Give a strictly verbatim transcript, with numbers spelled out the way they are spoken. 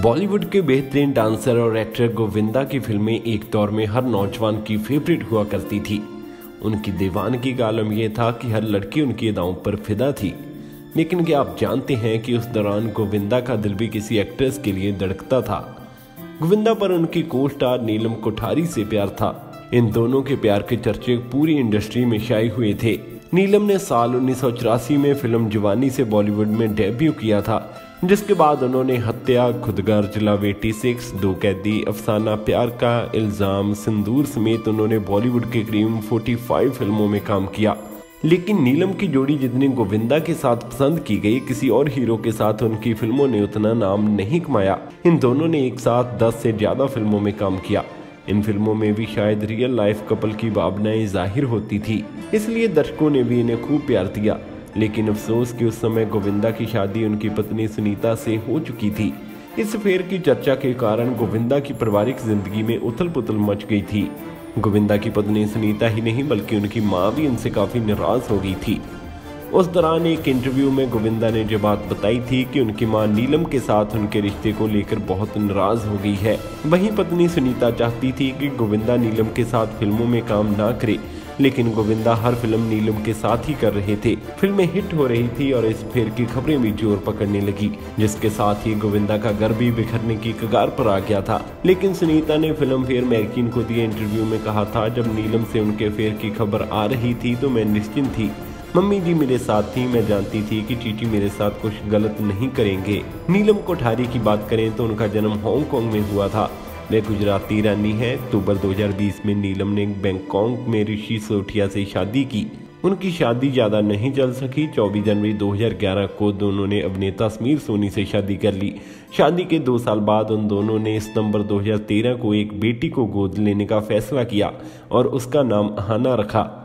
बॉलीवुड के बेहतरीन डांसर और एक्टर गोविंदा की फिल्में एक दौर में हर नौजवान की फेवरेट हुआ करती थी। उनकी दीवानगी का आलम यह था कि हर लड़की उनकी अदाओं पर फिदा थी। लेकिन क्या आप जानते हैं कि उस दौरान गोविंदा का दिल भी किसी एक्ट्रेस के लिए धड़कता था। गोविंदा पर उनकी को स्टार नीलम कोठारी से प्यार था। इन दोनों के प्यार के चर्चे पूरी इंडस्ट्री में छाए हुए थे। नीलम ने साल उन्नीस सौ चौरासी में फिल्म जवानी से बॉलीवुड में डेब्यू किया था, जिसके बाद उन्होंने हत्या, खुदगर्ज, लावेटी सिक्स, दो कैदी, अफसाना प्यार का इल्जाम, सिंदूर समेत उन्होंने बॉलीवुड के करीब पैंतालीस फिल्मों में काम किया। लेकिन नीलम की जोड़ी जितनी गोविंदा के साथ पसंद की गई, किसी और हीरो के साथ उनकी फिल्मों ने उतना नाम नहीं कमाया। इन दोनों ने एक साथ दस से ज्यादा फिल्मों में काम किया। इन फिल्मों में भी शायद रियल लाइफ कपल की भावनाएं जाहिर होती थी, इसलिए दर्शकों ने भी इन्हें खूब प्यार दिया। लेकिन अफसोस कि उस समय गोविंदा की शादी उनकी पत्नी सुनीता से हो चुकी थी। इस फेर की चर्चा के कारण गोविंदा की पारिवारिक जिंदगी में उथल पुथल मच गई थी। गोविंदा की पत्नी सुनीता ही नहीं बल्कि उनकी मां भी उनसे काफी नाराज हो गई थी। उस दौरान एक इंटरव्यू में गोविंदा ने जो बात बताई थी कि उनकी मां नीलम के साथ उनके रिश्ते को लेकर बहुत नाराज हो गई है। वहीं पत्नी सुनीता चाहती थी कि गोविंदा नीलम के साथ फिल्मों में काम ना करे, लेकिन गोविंदा हर फिल्म नीलम के साथ ही कर रहे थे। फिल्में हिट हो रही थी और इस फेर की खबरें भी जोर पकड़ने लगी, जिसके साथ ही गोविंदा का घर भी बिखरने की कगार पर आ गया था। लेकिन सुनीता ने फिल्म फेयर मैगजीन को दिए इंटरव्यू में कहा था, जब नीलम से उनके फेर की खबर आ रही थी तो मैं निश्चिंत थी। मम्मी जी मेरे साथ थी, मैं जानती थी कि चीची मेरे साथ कुछ गलत नहीं करेंगे। नीलम कोठारी की बात करें तो उनका जन्म हांगकांग में हुआ था। वे गुजराती रानी है। अक्टूबर दो हज़ार बीस में नीलम ने बैंकॉक में ऋषि सोठिया से शादी की। उनकी शादी ज्यादा नहीं चल सकी। चौबीस जनवरी दो हज़ार ग्यारह को दोनों ने अभिनेता समीर सोनी से शादी कर ली। शादी के दो साल बाद उन दोनों ने सितंबर दो हज़ार तेरह को एक बेटी को गोद लेने का फैसला किया और उसका नाम अहाना रखा।